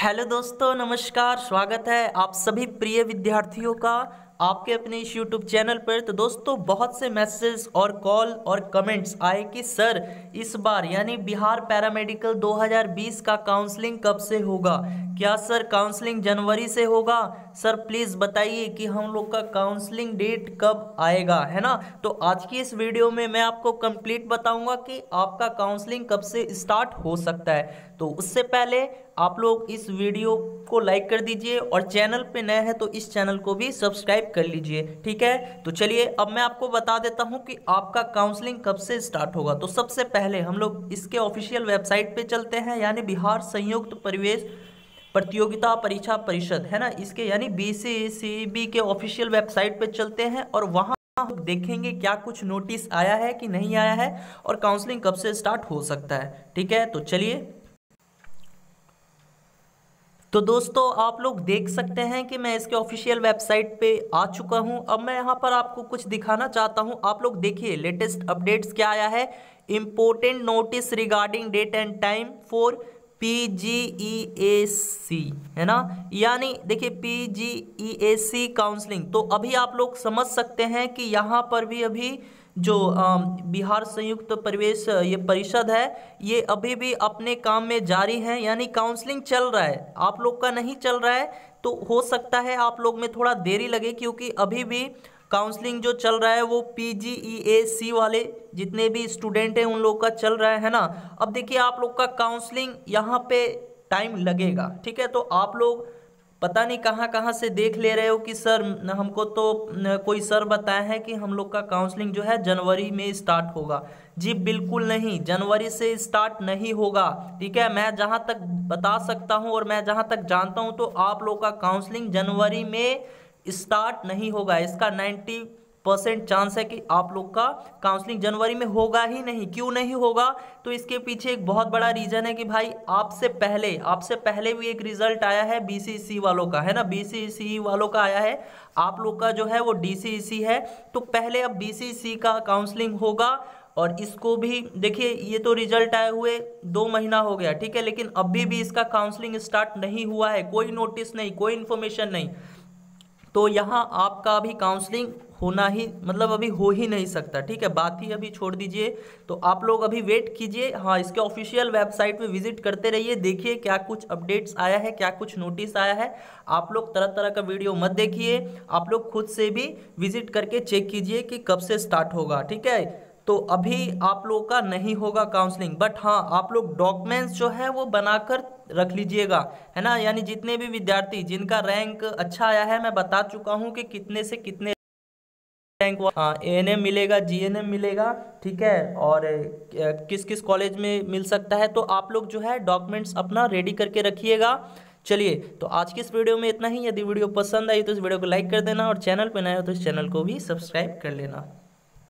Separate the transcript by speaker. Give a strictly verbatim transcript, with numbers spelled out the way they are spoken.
Speaker 1: Hello दोस्तों, नमस्कार। स्वागत है आप सभी प्रिय विद्यार्थियों का आपके अपने इस यूट्यूब चैनल पर। तो दोस्तों, बहुत से मैसेज और कॉल और कमेंट्स आए कि सर इस बार यानी बिहार पैरामेडिकल दो हज़ार बीस का काउंसलिंग कब से होगा? क्या सर काउंसलिंग जनवरी से होगा? सर प्लीज़ बताइए कि हम लोग का काउंसलिंग डेट कब आएगा, है ना। तो आज की इस वीडियो में मैं आपको कंप्लीट बताऊंगा कि आपका काउंसलिंग कब से स्टार्ट हो सकता है। तो उससे पहले आप लोग इस वीडियो को लाइक कर दीजिए और चैनल पे नए हैं तो इस चैनल को भी सब्सक्राइब कर लीजिए, ठीक है। तो चलिए अब मैं आपको बता देता हूं कि आपका काउंसलिंग कब से स्टार्ट होगा। तो सबसे पहले हम लोग इसके ऑफिशियल वेबसाइट पे चलते हैं, यानी बिहार संयुक्त प्रवेश प्रतियोगिता परीक्षा परिषद, है ना, इसके यानी बीसीसीबी के ऑफिशियल वेबसाइट पे चलते हैं और वहां देखेंगे क्या कुछ नोटिस आया है कि नहीं आया है और काउंसलिंग कब से स्टार्ट हो सकता है, ठीक है। तो चलिए, तो दोस्तों आप लोग देख सकते हैं कि मैं इसके ऑफिशियल वेबसाइट पे आ चुका हूं। अब मैं यहां पर आपको कुछ दिखाना चाहता हूं। आप लोग देखिए लेटेस्ट अपडेट्स क्या आया है। Important notice regarding date and time for PGEAC, है ना, यानी देखिए पीजीईएसी काउंसलिंग। तो अभी आप लोग समझ सकते हैं कि यहाँ पर भी अभी जो बिहार संयुक्त प्रवेश ये परिषद है, ये अभी भी अपने काम में जारी है, यानी काउंसलिंग चल रहा है। आप लोग का नहीं चल रहा है तो हो सकता है आप लोग में थोड़ा देरी लगे, क्योंकि अभी भी काउंसलिंग जो चल रहा है वो पीजीईएसी वाले जितने भी स्टूडेंट हैं उन लोग का चल रहा है ना। अब देखिए आप लोग का काउंसलिंग यहाँ पे टाइम लगेगा, ठीक है। तो आप लोग पता नहीं कहाँ कहाँ से देख ले रहे हो कि सर हमको तो कोई सर बताया है कि हम लोग का काउंसलिंग जो है जनवरी में स्टार्ट होगा। जी बिल्कुल नहीं, जनवरी से स्टार्ट नहीं होगा, ठीक है। मैं जहाँ तक बता सकता हूँ और मैं जहाँ तक जानता हूँ तो आप लोग का काउंसलिंग जनवरी में स्टार्ट नहीं होगा। इसका नाइन्टी परसेंट चांस है कि आप लोग का काउंसलिंग जनवरी में होगा ही नहीं। क्यों नहीं होगा? तो इसके पीछे एक बहुत बड़ा रीजन है कि भाई आपसे पहले आपसे पहले भी एक रिजल्ट आया है बीसीसी वालों का, है ना, बीसीसी वालों का आया है। आप लोग का जो है वो डीसीसी है। तो पहले अब बीसीसी का काउंसलिंग होगा और इसको भी देखिए, ये तो रिजल्ट आए हुए दो महीना हो गया, ठीक है, लेकिन अभी भी इसका काउंसलिंग स्टार्ट नहीं हुआ है। कोई नोटिस नहीं, कोई इन्फॉर्मेशन नहीं। तो यहाँ आपका अभी काउंसलिंग होना ही मतलब अभी हो ही नहीं सकता, ठीक है। बात ही अभी छोड़ दीजिए। तो आप लोग अभी वेट कीजिए, हाँ, इसके ऑफिशियल वेबसाइट पे विजिट करते रहिए, देखिए क्या कुछ अपडेट्स आया है, क्या कुछ नोटिस आया है। आप लोग तरह तरह का वीडियो मत देखिए, आप लोग खुद से भी विजिट करके चेक कीजिए कि कब से स्टार्ट होगा, ठीक है। तो अभी आप लोग का नहीं होगा काउंसलिंग, बट हाँ आप लोग डॉक्यूमेंट्स जो है वो बनाकर रख लीजिएगा, है ना। यानी जितने भी विद्यार्थी जिनका रैंक अच्छा आया है, मैं बता चुका हूँ कि कितने से कितने रैंक एएनएम मिलेगा, जीएनएम मिलेगा, ठीक है, और किस किस कॉलेज में मिल सकता है। तो आप लोग जो है डॉक्यूमेंट्स अपना रेडी करके रखिएगा। चलिए, तो आज की इस वीडियो में इतना ही। यदि वीडियो पसंद आई तो इस वीडियो को लाइक कर देना और चैनल पर नए हो तो इस चैनल को भी सब्सक्राइब कर लेना।